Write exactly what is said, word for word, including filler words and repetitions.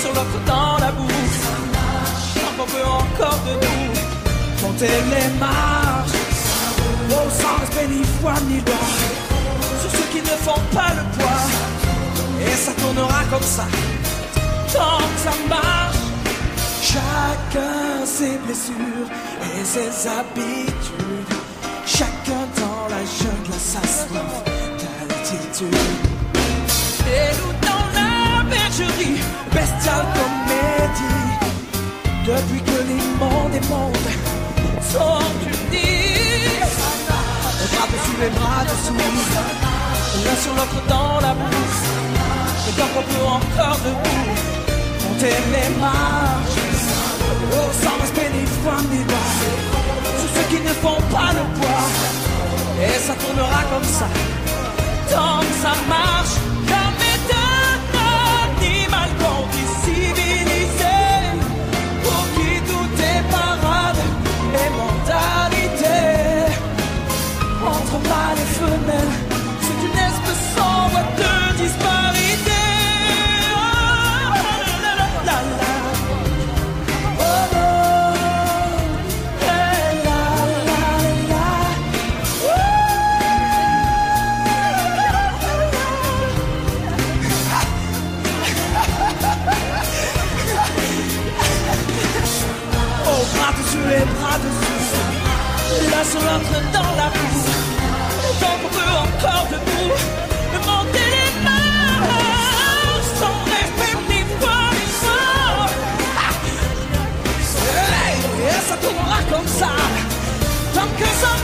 sur l'autre dans la bouche. Tant qu'on veut encore de nous monter les marches. Oh, sans respect ni foi ni loi, sur ceux qui ne font pas le poids. Et ça tournera comme ça, tant que ça marche. Chacun ses blessures et ses habitudes, chacun dans la jungle a sa soif d'altitude. Et nous dans la bergerie, bestiale comédie, depuis que les mondes et mondes sont unis. Bras dessus les bras dessous, l'un sur l'autre dans la bouche. Et tant qu'on peut encore debout monter les marches. Oh, sans respect ni foi ni loi, sur ceux qui ne font pas le poids. Et ça tournera comme ça, tant que ça marche. L'homme est un animal qu'on dit civilisé, pour qui tout est parade et mentalité. Entre mâles et femelles, c'est une espèce sans voie de disparité. Les bras dessous, l'un sur l'autre dans la boue. Tant qu'on peut encore debout monter les marches, sans respect ni foi ni foi. Et ça tournera comme ça, tant que ça